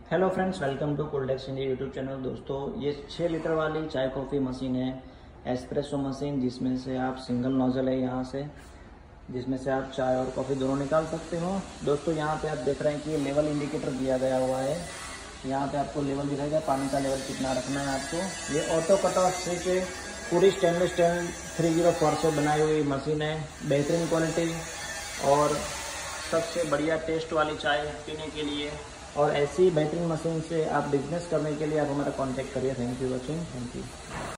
Hello friends, welcome to Coldex India YouTube channel. दोस्तों, ये 6 litre वाली चाय कॉफ़ी मशीन है, एस्प्रेसो मशीन, जिसमें से आप सिंगल नोजल है यहाँ से, जिसमें से आप चाय और कॉफ़ी दोनों निकाल सकते हो। दोस्तों, यहाँ पे आप देख रहे हैं कि लेवल इंडिकेटर दिया गया हुआ है। यहाँ पे आपको लेवल दिखाएगा, पानी का लेवल कितना रखना है आपको। ये ऑटो कट ऑफ स्विच है, पूरी स्टेनलेस स्टील 304 से बनाई हुई मशीन है। बेहतरीन क्वालिटी और सबसे बढ़िया टेस्ट वाली चाय पीने के लिए, और ऐसी बेहतरीन मशीन से आप बिजनेस करने के लिए आप हमारा कांटेक्ट करिए। Thank you watching. Thank you.